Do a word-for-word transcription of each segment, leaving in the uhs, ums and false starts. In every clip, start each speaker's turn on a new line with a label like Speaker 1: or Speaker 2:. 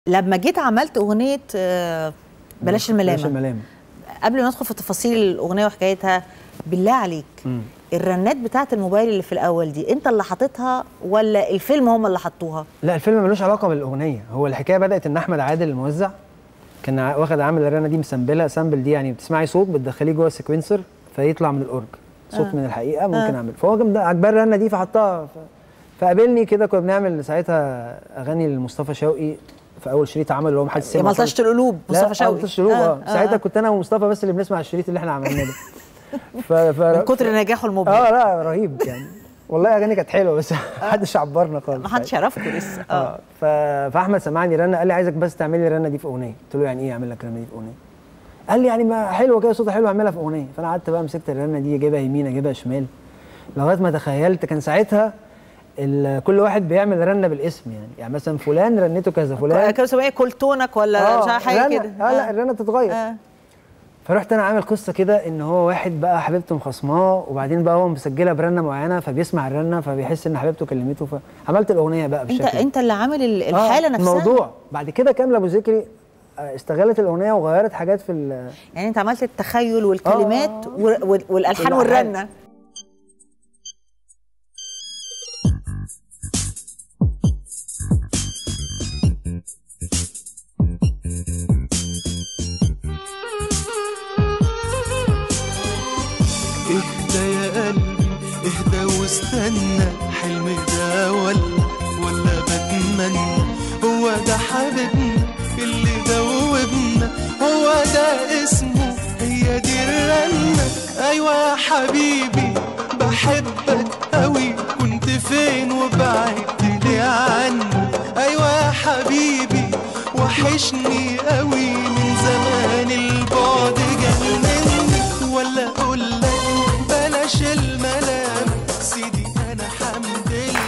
Speaker 1: لما جيت عملت اغنيه بلاش الملامه
Speaker 2: بلاش الملامه،
Speaker 1: قبل ما ندخل في تفاصيل الاغنيه وحكايتها، بالله عليك مم. الرنات بتاعه الموبايل اللي في الاول دي انت اللي حاططها ولا الفيلم هم اللي حطوها؟
Speaker 2: لا الفيلم ملوش علاقه بالاغنيه، هو الحكايه بدات ان احمد عادل الموزع كان واخد عامل الرنه دي مسامبلها. سامبل دي يعني بتسمعي صوت بتدخليه جوه السيكونسر فيطلع من الاورج صوت آه. من الحقيقه ممكن آه. اعمل، فهو كان عجباه الرنه دي فحطها. ف... فقابلني كده، كنا بنعمل ساعتها اغاني لمصطفى شوقي في اول شريط عمله اللي هو محدش سمع،
Speaker 1: ملطشه القلوب مصطفى شوقي.
Speaker 2: ملطشه القلوب اه, آه. ساعتها كنت انا ومصطفى بس اللي بنسمع الشريط اللي احنا عملناه ده. ف... ف...
Speaker 1: من كتر نجاحه المبهر.
Speaker 2: اه لا رهيب يعني والله اغاني كانت حلوه بس محدش عبرنا خالص،
Speaker 1: محدش عرفكم لسه.
Speaker 2: اه ف... فاحمد سمعني رنه قال لي عايزك بس تعملي الرنه دي في اغنيه. قلت له يعني ايه اعمل لك الرنه دي في اغنيه؟ قال لي يعني ما حلوه كده صوتها حلو اعملها في اغنيه. فانا قعدت بقى مسكت الرنه دي اجيبها يمين اجيبها شمال لغايه ما تخيلت. كان ساعتها كل واحد بيعمل رنه بالاسم يعني يعني مثلا فلان رنته كذا، فلان
Speaker 1: كانوا سموها كلتونك ولا
Speaker 2: آه
Speaker 1: مش عارف حاجه كده.
Speaker 2: اه لا الرنه بتتغير. آه. فرحت انا عامل قصه كده ان هو واحد بقى حبيبته مخصماه وبعدين بقى هو مسجلها برنه معينه فبيسمع الرنه فبيحس ان حبيبته كلمته، فعملت الاغنيه بقى بالشكل
Speaker 1: انت انت اللي عامل الحاله
Speaker 2: آه
Speaker 1: نفسها.
Speaker 2: الموضوع بعد كده كامله ابو ذكري استغلت الاغنيه وغيرت حاجات في
Speaker 1: يعني انت عملت التخيل والكلمات آه والالحان والرنه.
Speaker 3: اهدى يا قلبي اهدى واستنى، حلمي ده ولا ولا بتمنى؟ هو ده حبيبنا اللي دوبنا، هو ده اسمه، هي دي الرنة. ايوه يا حبيبي بحبك قوي، كنت فين وبعدت ليه عني؟ ايوه يا حبيبي وحشني قوي، من زمان البعد جنني. ولا اقول لك بلاش الملام، سيدي انا حمد لله.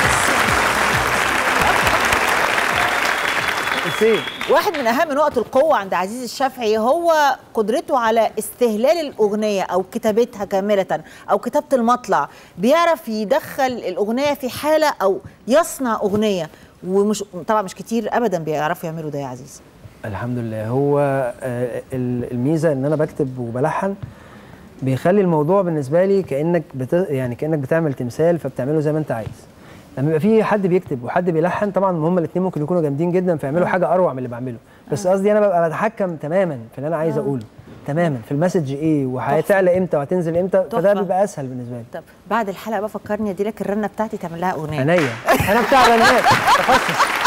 Speaker 1: واحد من اهم نقط القوه عند عزيز الشافعي هو قدرته على استهلال الاغنيه او كتابتها كامله او كتابه المطلع. بيعرف يدخل الاغنيه في حاله او يصنع اغنيه، ومش طبعا مش كتير ابدا بيعرفوا يعملوا ده يا عزيز.
Speaker 2: الحمد لله. هو الميزه ان انا بكتب وبلحن بيخلي الموضوع بالنسبه لي كانك بت... يعني كانك بتعمل تمثال فبتعمله زي ما انت عايز. لما يبقى في حد بيكتب وحد بيلحن طبعا هما الاثنين ممكن يكونوا جامدين جدا فيعملوا حاجه اروع من اللي بعمله، بس قصدي انا ببقى بتحكم تماما في اللي انا عايز اقوله تماما، في المسج ايه وهتعلى امتى وهتنزل امتى، فده بيبقى اسهل بالنسبه لي.
Speaker 1: طب بعد الحلقه بقى فكرني ادي لك الرنه بتاعتي تعمل لها اغنيه.
Speaker 2: عينيا انا بتاع رنات تخصص.